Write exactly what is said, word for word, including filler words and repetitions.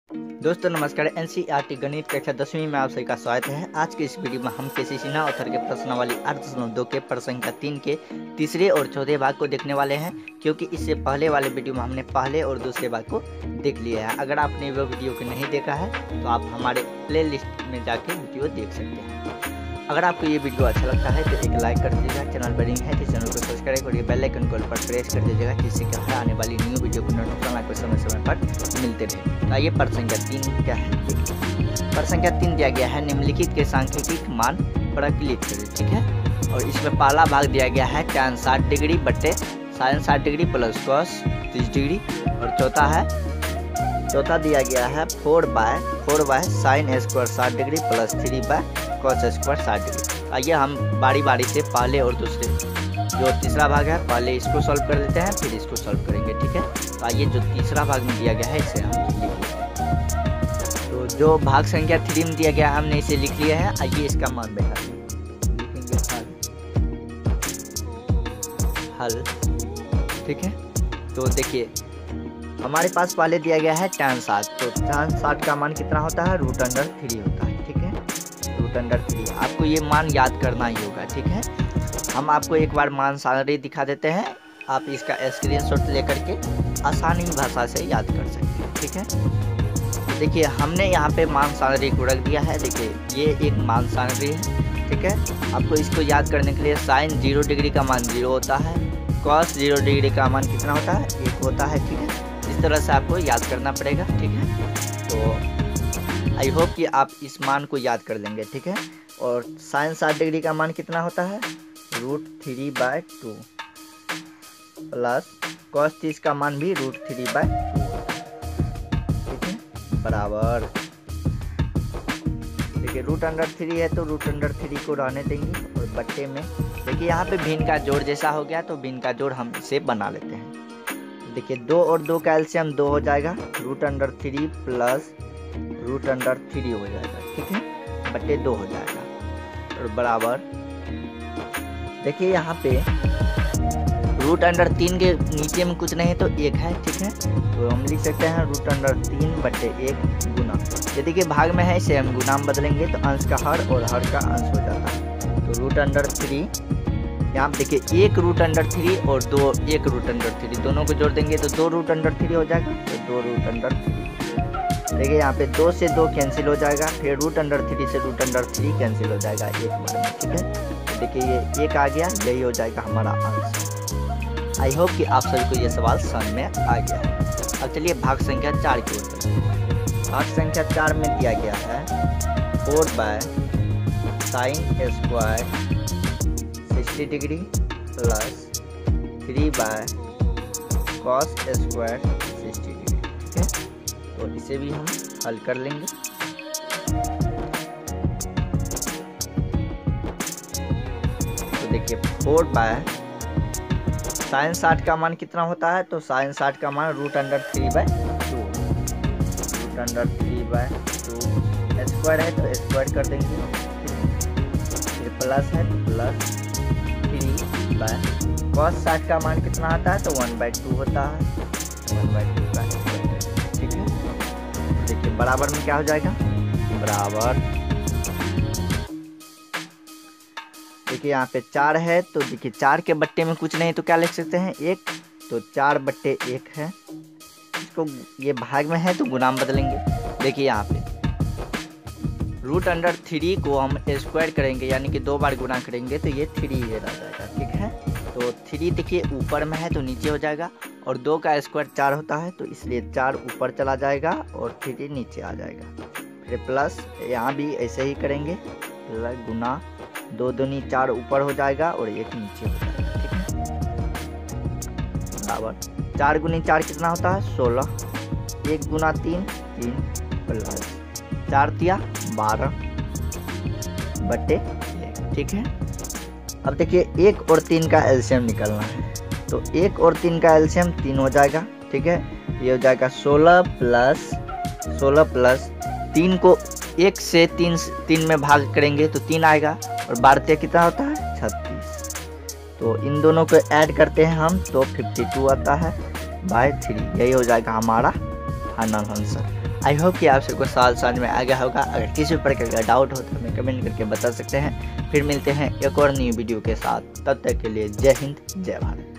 दोस्तों नमस्कार। एनसीईआरटी गणित कक्षा दसवीं में आप सभी का स्वागत है। आज के इस वीडियो में हम केसी सिन्हा ऑथर के प्रश्नावली आठ दशमलव दो के प्रश्न संख्या तीन के तीसरे और चौथे भाग को देखने वाले हैं, क्योंकि इससे पहले वाले वीडियो में हमने पहले और दूसरे भाग को देख लिया है। अगर आपने वो वीडियो को नहीं देखा है तो आप हमारे प्ले लिस्ट में जाके वीडियो देख सकते हैं। अगर आपको ये वीडियो अच्छा लगता है तो एक लाइक कर दीजिएगा, चैनल पर नहीं है तो चैनल को सब्सक्राइब करिए, बेल आइकन को पर प्रेस कर दीजिएगा, जिससे कि हर आने वाली न्यू वीडियो को नोटिफिकेशन आपको समय समय पर मिलते रहे। तो आइए प्रश्न संख्या तीन क्या है देखिए। प्रश्न संख्या तीन दिया गया है, निम्नलिखित के सांख्यिक मान प्रकलित करें, ठीक है। और इसमें पहला भाग दिया गया है tan साठ डिग्री बट्टे साइन साठ डिग्री प्लस कॉस तीस डिग्री, और चौथा है चौथा दिया गया है four by four by sine square साठ degree plus three by cos square साठ डिग्री। आइए हम बारी बारी से पहले और दूसरे जो तीसरा भाग है पहले इसको सॉल्व कर लेते हैं, फिर इसको सॉल्व करेंगे, ठीक है। तो आइए जो तीसरा भाग में दिया गया है इसे हम लिख लेते हैं। तो जो भाग संख्या थ्री में दिया गया है हमने इसे लिख लिया है। आइए इसका मान बैठा लिखेंगे हल हल ठीक है। तो देखिए हमारे पास पहले दिया गया है tan साठ, तो tan साठ का मान कितना होता है, रूट अंडर थ्री होता है, ठीक है। रूट अंडर थ्री आपको ये मान याद करना ही होगा, ठीक है। हम आपको एक बार मान सारणी दिखा देते हैं, आप इसका स्क्रीनशॉट लेकर के आसानी भाषा से याद कर सकते हैं, ठीक है। तो देखिए हमने यहाँ पे मान सारणी को रख दिया है। देखिए ये एक मान सारणी है, ठीक है। आपको इसको याद करने के लिए साइन जीरो डिग्री का मान जीरो होता है, कॉस जीरो डिग्री का मान कितना होता है, एक होता है, ठीक है। इस तरह से आपको याद करना पड़ेगा, ठीक है। तो आई होप कि आप इस मान को याद कर लेंगे, ठीक है। और साइन साठ डिग्री का मान कितना होता है, root three by two plus cos तीस का मान भी रूट थ्री बाय टू, ठीक है, बराबर। देखिए रूट अंडर थ्री है तो रूट अंडर थ्री को रहने देंगे, और बट्टे में देखिए यहाँ पे भिन्न का जोड़ जैसा हो गया तो भिन्न का जोड़ हम इसे बना लेते हैं। देखिए दो और दो का एलसीएम दो हो जाएगा, root under three plus root under three हो जाएगा, ठीक है, बट्टे दो हो जाएगा, और बराबर। देखिए यहाँ पे रूट अंडर तीन के नीचे में कुछ नहीं तो एक है, ठीक है। तो हम लिख सकते हैं रूट अंडर तीन बट्टे एक गुना। यदि के भाग में है इसे हम गुना में बदलेंगे तो अंश का हर और हर का अंश हो जाता है। तो रूट अंडर थ्री यहाँ देखिए एक रूट अंडर थ्री और दो एक रूट अंडर थ्री दोनों को जोड़ देंगे तो दो रूट अंडर थ्री हो जाएगा, तो दो रूट अंडर थ्री। देखिए यहाँ पे दो से दो कैंसिल हो जाएगा, फिर रूट अंडर थ्री से रूट अंडर थ्री कैंसिल हो जाएगा एक बार में, ठीक है। तो देखिए ये एक आ गया, यही हो जाएगा हमारा आंसर। आई होप कि आप सभी को ये सवाल समझ में आ गया है। अब चलिए भाग संख्या चार की ओर चलते हैं। भाग संख्या चार में दिया गया है four by sine square sixty degree plus three by cos square sixty degree, ठीक है। तो इसे भी हम हल कर लेंगे। तो देखिए फोर बाय साइन साठ का मान कितना होता है, तो साइन साठ का मान root under three by two root under three by two square है तो स्क्वायर कर देंगे, फिर प्लस है प्लस थ्री बाय कॉस साठ का मान कितना आता है, तो वन बाई टू होता है, वन बाई टू का स्क्वायर, ठीक है। तो देखिए बराबर में क्या हो जाएगा, बराबर। देखिए यहाँ पे चार है तो देखिए चार के बट्टे में कुछ नहीं तो क्या लिख सकते हैं, एक, तो चार बट्टे एक है। इसको ये भाग में है तो गुना में बदलेंगे। देखिए यहाँ पे रूट अंडर थ्री को हम स्क्वायर करेंगे यानी कि दो बार गुना करेंगे तो ये थ्री ये रह जाएगा, ठीक है। तो थ्री देखिए ऊपर में है तो नीचे हो जाएगा, और दो का स्क्वायर चार होता है तो इसलिए चार ऊपर चला जाएगा और थ्री नीचे आ जाएगा। फिर प्लस यहाँ भी ऐसे ही करेंगे, प्लस गुना दो दूनी चार ऊपर हो जाएगा और एक नीचे हो जाएगा, ठीक है, बराबर। चार गुनी चार कितना होता है, सोलह, एक गुना तीन तीन प्लस चार तिया बारह बट्टे एक, ठीक है। अब देखिए एक और तीन का एलसीएम निकालना है, तो एक और तीन का एलसीएम तीन हो जाएगा, ठीक है। ये हो जाएगा सोलह प्लस सोलह प्लस तीन को एक से तीन तीन में भाग करेंगे तो तीन आएगा, और बारह कितना होता है, छत्तीस। तो इन दोनों को ऐड करते हैं हम तो बावन आता है बाय थ्री, यही हो जाएगा हमारा फाइनल आंसर। आई होप कि आप सबको सवाल समझ में आ गया होगा। अगर किसी प्रकार का डाउट हो तो हमें कमेंट करके बता सकते हैं। फिर मिलते हैं एक और न्यू वीडियो के साथ, तब तक के लिए जय हिंद जय भारत।